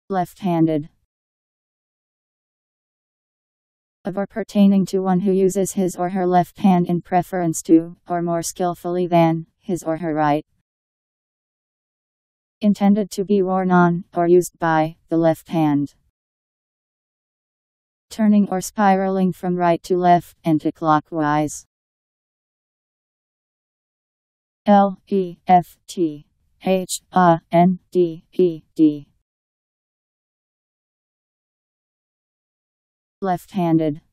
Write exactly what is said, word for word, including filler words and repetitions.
Left-handed. Of or pertaining to one who uses his or her left hand in preference to, or more skillfully than, his or her right. Intended to be worn on, or used by, the left hand. Turning or spiraling from right to left, anticlockwise. L E F T H A N D E D. Left-handed.